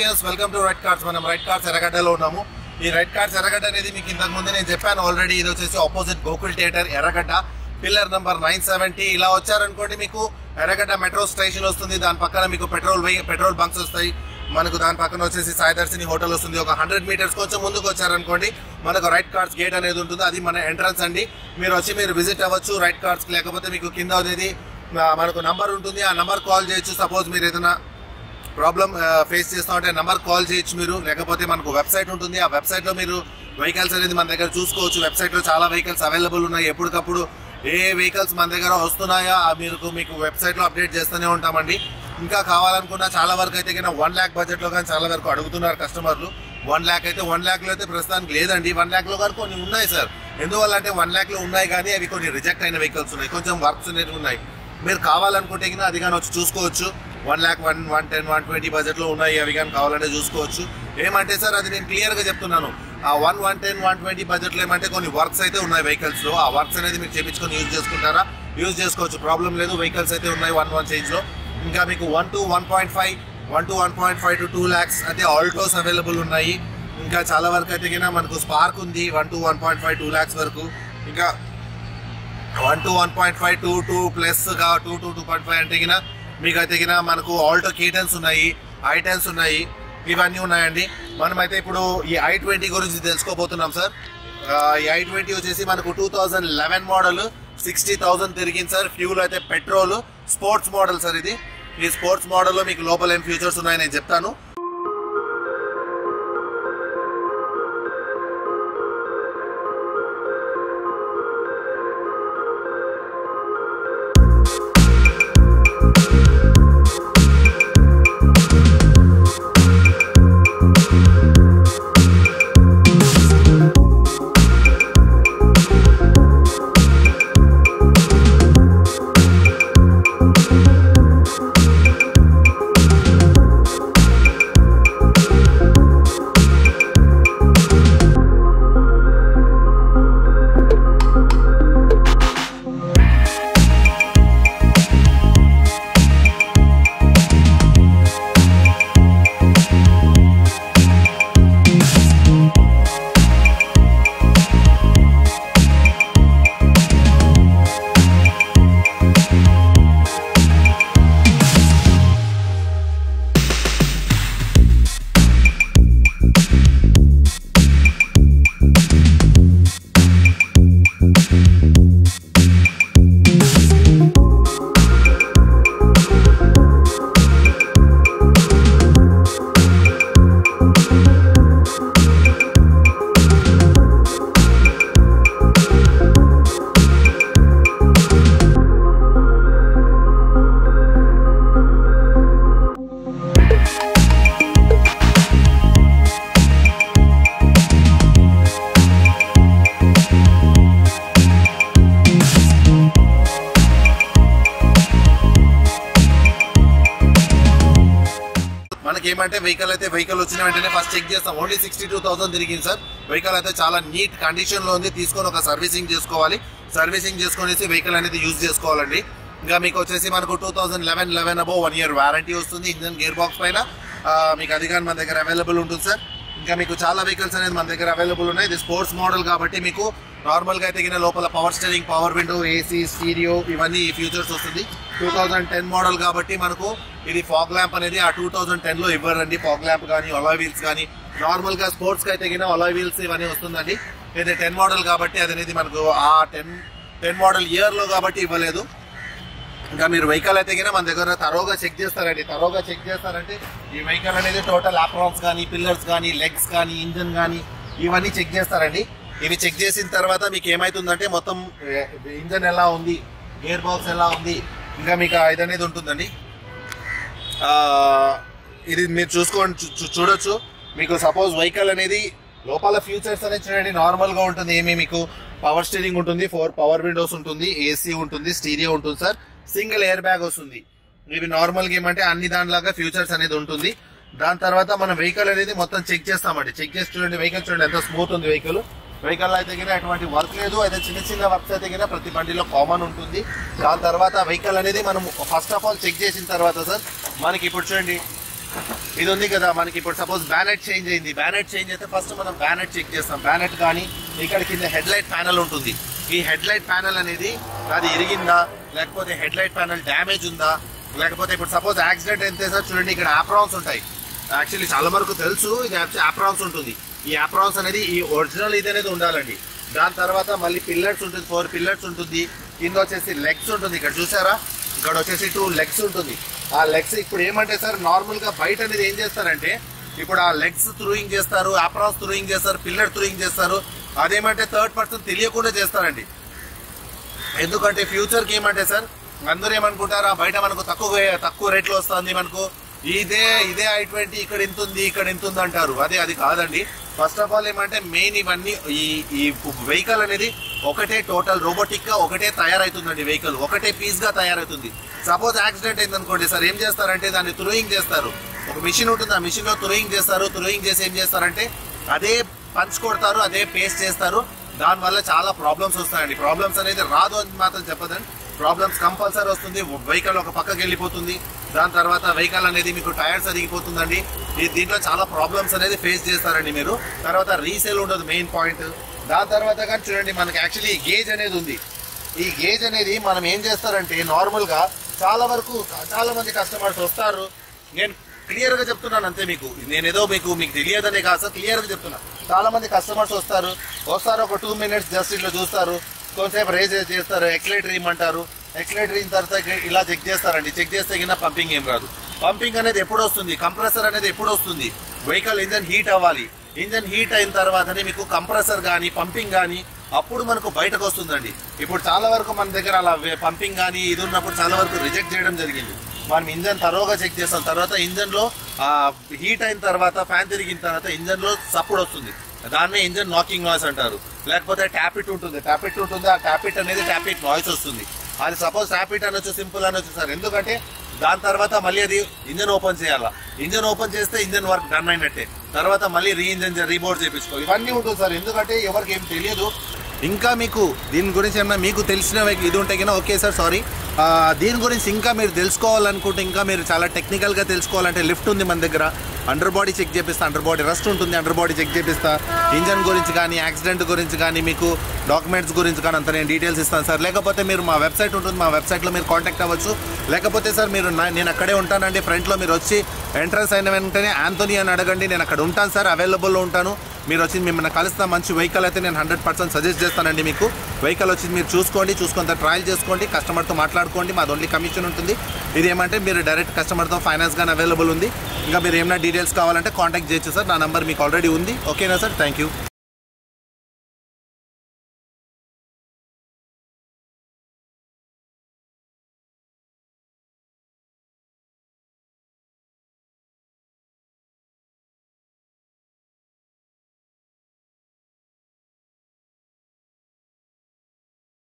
Viewers welcome to right cards. మనం right cards ఎర్రగడ్డలో ఉన్నాము. ఈ రైట్ కార్డ్స్ ఎర్రగడ్డ అనేది మీకు ఇంతకు ముందే నేను చెప్పాను ఆల్రెడీ. ఇది వచ్చేసి opposite Gokul theatre Erragadda, pillar number 970. ఇలా వచ్చారనుకోండి మీకు ఎర్రగడ్డ మెట్రో స్టేషన్ వస్తుంది. దాని పక్కన మీకు పెట్రోల్ బంక్స్ వస్తాయి. మనకు దాని పక్కన వచ్చేసి సాయిదర్శిని హోటల్ వస్తుంది. ఒక 100 మీటర్స్ కొంచెం ముందుకు వచ్చారనుకోండి మనకు రైట్ కార్డ్స్ గేట్ అనేది ఉంటుంది. అది మన ఎంట్రన్స్ అండి. మీరు విజిట్ అవ్వచ్చు రైట్ కార్డ్స్. లేకపోతే మీకు కింద అనేది మనకు నంబర్ ఉంటుంది. ఆ నంబర్ కాల్ చేయొచ్చు. సపోజ్ మీరు ఏదైనా ప్రాబ్లం ఫేస్ చేస్తూ ఉంటే నంబర్ కాల్ చేయొచ్చు మీరు. లేకపోతే మనకు వెబ్సైట్ ఉంటుంది. ఆ వెబ్సైట్లో మీరు వెహికల్స్ అనేది మన దగ్గర చూసుకోవచ్చు. వెబ్సైట్లో చాలా వెహికల్స్ అవైలబుల్ ఉన్నాయి. ఎప్పటికప్పుడు ఏ వెహికల్స్ మన దగ్గర వస్తున్నాయా మీకు వెబ్సైట్లో అప్డేట్ చేస్తూనే ఉంటామండి. ఇంకా కావాలనుకున్నా చాలా వరకు అయితే కన్నా 1 lakh బడ్జెట్లో కానీ చాలా వరకు అడుగుతున్నారు కస్టమర్లు. 1 lakh అయితే 1 lakhలో అయితే ప్రస్తుతానికి లేదండి. 1 lakhలో కానీ కొన్ని ఉన్నాయి సార్. ఎందువల్ల అంటే 1 lakhలో ఉన్నాయి కానీ అవి కొన్ని రిజెక్ట్ అయిన వెహికల్స్ ఉన్నాయి. కొంచెం వర్క్స్ అనేవి ఉన్నాయి. మీరు కావాలనుకుంటే కన్నా అది కానీ వచ్చి చూసుకోవచ్చు. 1 lakh 110 120 బడ్జెట్లో ఉన్నాయి. అవి కానీ కావాలంటే చూసుకోవచ్చు. ఏమంటే సార్ అది నేను క్లియర్గా చెప్తున్నాను. ఆ 110 120 బడ్జెట్లో ఏమంటే కొన్ని వర్క్స్ అయితే ఉన్నాయి వెహికల్స్లో. ఆ వర్క్స్ అనేది మీరు చేయించుకొని యూజ్ చేసుకోవచ్చు. ప్రాబ్లం లేదు. వెహికల్స్ అయితే ఉన్నాయి 1 చేంజ్లో. ఇంకా మీకు 1 to 1.5 to 2 lakhs అయితే ఆల్టోస్ అవైలబుల్ ఉన్నాయి. ఇంకా చాలా వరకు అయితే కింద మనకు స్పార్క్ ఉంది 1 to 1.5 2 lakhs వరకు. ఇంకా 1 to 1.5 2 ప్లస్గా 2 to 2.5 అంటే కింద మీకు అయితే కింద మనకు ఆల్టో K10s ఉన్నాయి, I10s ఉన్నాయి, ఇవన్నీ ఉన్నాయండి. మనమైతే ఇప్పుడు ఈ I20 గురించి తెలుసుకోబోతున్నాం సార్. ఈ I20 వచ్చేసి మనకు 2011 మోడల్, 60,000 తిరిగింది సార్. ఫ్యూల్ అయితే పెట్రోల్, స్పోర్ట్స్ మోడల్ సార్ ఇది. ఈ స్పోర్ట్స్ మోడల్లో మీకు లోపల ఏం ఫీచర్స్ ఉన్నాయని నేను చెప్తాను. ఏమంటే వెహికల్ వచ్చిన వెంటనే ఫస్ట్ చెక్ చేస్తాం. ఓన్లీ 62,000 తిరిగింది సార్. వెహికల్ అయితే చాలా నీట్ కండిషన్లో ఉంది. తీసుకొని ఒక సర్వీసింగ్ చేసుకోవాలి. సర్వీసింగ్ చేసుకునేసి వెహికల్ అనేది యూజ్ చేసుకోవాలండి. ఇంకా మీకు వచ్చేసి మనకు 2011 అబోవ్ 1 year వారంటీ వస్తుంది. ఇంజన్ గేర్ బాక్స్ పైన మీకు అది కానీ మన దగ్గర అవైలబుల్ ఉంటుంది సార్. ఇంకా మీకు చాలా వెహికల్స్ అనేది మన దగ్గర అవైలబుల్ ఉన్నాయి. ఇది స్పోర్ట్స్ మోడల్ కాబట్టి మీకు నార్మల్గా అయితే కింద లోపల power steering, power window, AC, stereo ఇవన్నీ ఫీచర్స్ వస్తుంది. 2010 మోడల్ కాబట్టి మనకు ఇది ఫాగ్ ల్యాంప్ అనేది ఆ 2010లో ఇవ్వరండి. ఫాగ్ ల్యాంప్ కానీ అలాయ్ వీల్స్ కానీ నార్మల్గా స్పోర్ట్స్కి అయితే కింద అలాయ్ వీల్స్ ఇవన్నీ వస్తుందండి. ఇది 10 మోడల్ కాబట్టి అది అనేది మనకు ఆ 10 మోడల్ ఇయర్లో కాబట్టి ఇవ్వలేదు. ఇంకా మీరు వెహికల్ అయితే కింద మన దగ్గర తరోగా చెక్ చేస్తారండి. తరోగా చెక్ చేస్తారంటే ఈ వెహికల్ అనేది టోటల్ ఆప్రాన్స్ కానీ, పిల్లర్స్ కానీ, లెగ్స్ కానీ, ఇంజన్ కానీ ఇవన్నీ చెక్ చేస్తారండి. ఇవి చెక్ చేసిన తర్వాత మీకు ఏమవుతుందంటే మొత్తం ఇంజన్ ఎలా ఉంది, గేర్ బాక్స్ ఎలా ఉంది, ఇంకా మీకు ఇది అనేది ఉంటుందండి. ఇది మీరు చూడొచ్చు. మీకు సపోజ్ వెహికల్ అనేది లోపల ఫీచర్స్ అనేది చూడండి నార్మల్గా ఉంటుంది. మీకు పవర్ స్టీరింగ్ ఉంటుంది, 4 పవర్ విండోస్ ఉంటుంది, ఏసీ ఉంటుంది, స్టీరియో ఉంటుంది సార్. సింగిల్ ఎయిర్ బ్యాగ్ వస్తుంది. ఇవి నార్మల్గా ఏమంటే అన్ని దానిలాగా ఫ్యూచర్స్ అనేది ఉంటుంది. దాని తర్వాత మనం వెహికల్ అనేది మొత్తం చెక్ చేస్తామండి. చెక్ చేసి చూడండి వెహికల్ చూడండి ఎంత స్మూత్ ఉంది. వెహికల్ అయితే కింద ఎటువంటి వర్క్ లేదు. అయితే చిన్న వర్క్స్ అయితే కింద ప్రతి బండిలో కామన్ ఉంటుంది. దాని తర్వాత వెహికల్ అనేది మనం ఫస్ట్ ఆఫ్ ఆల్ చెక్ చేసిన తర్వాత సార్ మనకి ఇప్పుడు చూడండి ఇది ఉంది కదా మనకి. ఇప్పుడు సపోజ్ బ్యానెట్ చేంజ్ అయింది, బ్యానెట్ చేంజ్ అయితే ఫస్ట్ మనం బ్యానెట్ చెక్ చేస్తాం. బ్యానెట్ కానీ ఇక్కడ కింద హెడ్ లైట్ ప్యానల్ ఉంటుంది. ఈ హెడ్ లైట్ ప్యానల్ అనేది అది ఇరిగిందా, లేకపోతే హెడ్ లైట్ ప్యానల్ డ్యామేజ్ ఉందా, లేకపోతే ఇప్పుడు సపోజ్ యాక్సిడెంట్ అయితే సార్ చూడండి ఇక్కడ ఆప్రాన్స్ ఉంటాయి. యాక్చువల్లీ చాలా వరకు తెలుసు ఇది ఆప్రాన్స్ ఉంటుంది. ఈ ఆప్రాన్స్ అనేది ఈ ఒరిజినల్ ఇది అనేది ఉండాలండి. దాని తర్వాత మళ్ళీ పిల్లర్స్ ఉంటుంది, 4 పిల్లర్స్ ఉంటుంది. కింద వచ్చేసి లెగ్స్ ఉంటుంది. ఇక్కడ చూసారా, ఇక్కడ వచ్చేసి 2 లెగ్స్ ఉంటుంది. ఆ లెగ్స్ ఇప్పుడు ఏమంటే సార్ నార్మల్ గా బయట అనేది ఏం చేస్తారంటే ఇప్పుడు ఆ లెగ్స్ త్రూయింగ్ చేస్తారు, ఆప్రాన్స్ త్రూయింగ్ చేస్తారు, పిల్లర్ త్రూయింగ్ చేస్తారు. అదేమంటే థర్డ్ పర్సన్ తెలియకుండా చేస్తారండి. ఎందుకంటే ఫ్యూచర్కి ఏమంటే సార్ అందరూ ఏమనుకుంటారు బయట మనకు తక్కువ రేట్లో వస్తుంది, మనకు ఇదే i20 ఇక్కడ ఎంత ఉంది ఇక్కడ ఎంత ఉంది అంటారు. అది కాదండి. ఫస్ట్ ఆఫ్ ఆల్ ఏమంటే మెయిన్ ఇవన్నీ ఈ వెహికల్ అనేది ఒకటే టోటల్ రోబోటిక్ గా ఒకటే తయారవుతుందండి. వెహికల్ ఒకటే పీస్ గా తయారవుతుంది. సపోజ్ యాక్సిడెంట్ అయింది అనుకోండి సార్, ఏం చేస్తారంటే దాన్ని త్రూయింగ్ చేస్తారు. ఒక మిషన్ ఉంటుంది, ఆ మిషన్ లో త్రూయింగ్ చేస్తారు. త్రూయింగ్ చేసి ఏం చేస్తారంటే అదే పంచ్ కొడతారు, అదే పేస్ట్ చేస్తారు. దానివల్ల చాలా ప్రాబ్లమ్స్ వస్తాయండి. ప్రాబ్లమ్స్ అనేది రాదు అని మాత్రం చెప్పదండి, ప్రాబ్లమ్స్ కంపల్సరీ వస్తుంది. వెహికల్ ఒక పక్కకి వెళ్ళిపోతుంది. దాని తర్వాత వెహికల్ అనేది మీకు టైర్స్ అరిగిపోతుందండి. దీంట్లో చాలా ప్రాబ్లమ్స్ అనేది ఫేస్ చేస్తారండి మీరు. తర్వాత రీసేల్ ఉండదు మెయిన్ పాయింట్. దాని తర్వాత కానీ చూడండి మనకి యాక్చువల్లీ గేజ్ అనేది ఉంది. ఈ గేజ్ అనేది మనం ఏం చేస్తారంటే నార్మల్ గా చాలా మంది కస్టమర్స్ వస్తారు. నేను క్లియర్ గా చెప్తున్నాను అంతే, నేనేదో మీకు తెలియదనే కాదు సార్, క్లియర్ గా చెప్తున్నా. చాలా మంది కస్టమర్స్ వస్తారు ఒక 2 మినిట్స్ జస్ట్ ఇట్లా చూస్తారు, కొంతసేపు రేజ్ చేస్తారు, ఎక్సలేటర్ ఇమ్మంటారు. ఎక్సలేటర్ అయిన తర్వాత ఇలా చెక్ చేస్తారండి. చెక్ చేస్తే కింద పంపింగ్ ఏం రాదు. పంపింగ్ అనేది ఎప్పుడు వస్తుంది, కంప్రెసర్ అనేది ఎప్పుడు వస్తుంది, వెహికల్ ఇంజన్ హీట్ అవ్వాలి. ఇంజన్ హీట్ అయిన తర్వాతనే మీకు కంప్రెసర్ కానీ పంపింగ్ కానీ అప్పుడు మనకు బయటకు వస్తుందండి. ఇప్పుడు చాలా వరకు మన దగ్గర అలా పంపింగ్ కానీ ఇది ఉన్నప్పుడు చాలా వరకు రిజెక్ట్ చేయడం జరిగింది. మనం ఇంజన్ తరోగా చెక్ చేస్తాం. తర్వాత ఇంజన్ లో హీట్ అయిన తర్వాత ఫ్యాన్ తిరిగిన తర్వాత ఇంజన్ లో సప్పుడు వస్తుంది. దాన్నే ఇంజన్ నాకింగ్ నాయిస్ అంటారు. లేకపోతే ట్యాపిట్ ఉంటుంది. ఆ ట్యాపిట్ అనేది ట్యాపిట్ నాయిస్ వస్తుంది. అది సపోజ్ ట్యాపిట్ అనొచ్చు, సింపుల్ అనొచ్చు సార్. ఎందుకంటే దాని తర్వాత మళ్ళీ అది ఇంజన్ ఓపెన్ చేయాలా. ఇంజన్ ఓపెన్ చేస్తే ఇంజన్ వర్క్ డన్ అయినట్టే. తర్వాత మళ్ళీ రీబోర్డ్ చేయించుకోవాలి. ఇవన్నీ ఉంటుంది సార్. ఎందుకంటే ఎవరికి ఏం తెలియదు. ఇంకా మీకు దీని గురించి ఏమన్నా మీకు తెలిసిన ఇది ఉంటే కన్నా ఓకే సార్, సారీ. దీని గురించి ఇంకా మీరు తెలుసుకోవాలనుకుంటే, ఇంకా మీరు చాలా టెక్నికల్గా తెలుసుకోవాలంటే లిఫ్ట్ ఉంది మన దగ్గర. అండర్ బాడీ చెక్ చేపిస్తా, అండర్ బాడీ రస్ట్ ఉంటుంది, అండర్ బాడీ చెక్ చేపిస్తా. ఇంజన్ గురించి కానీ యాక్సిడెంట్ గురించి కానీ మీకు డాక్యుమెంట్స్ గురించి కానీ అంత నేను డీటెయిల్స్ ఇస్తాను సార్. లేకపోతే మీరు మా వెబ్సైట్ ఉంటుంది, మా వెబ్సైట్లో మీరు కాంటాక్ట్ అవ్వచ్చు. లేకపోతే సార్ నేను అక్కడే ఉంటానండి. ఫ్రంట్లో మీరు వచ్చి ఎంట్రన్స్ అయిన వెంటనే యాంథోనీ అని అడగండి, నేను అక్కడ ఉంటాను సార్, అవైలబుల్లో ఉంటాను. మీరు వచ్చి మిమ్మల్ని కలుస్తా. మంచి వెహికల్ అయితే నేను 100% సజెస్ట్ చేస్తానండి మీకు. వెహికల్ వచ్చి మీరు చూసుకొని ట్రయల్ చేసుకోండి, కస్టమర్తో మాట్లాడుకోండి. మాది ఓన్లీ కమిషన్ ఉంటుంది. ఇది ఏమంటే మీరు డైరెక్ట్ కస్టమర్తో ఫైనాన్స్ కానీ అవైలబుల్ ఉంది. ఇంకా మీరు ఏమైనా డీటెయిల్స్ కావాలంటే కాంటాక్ట్ చేయొచ్చు సార్. నా నెంబర్ మీకు ఆల్రెడీ ఉంది. ఓకేనా సార్? Thank you.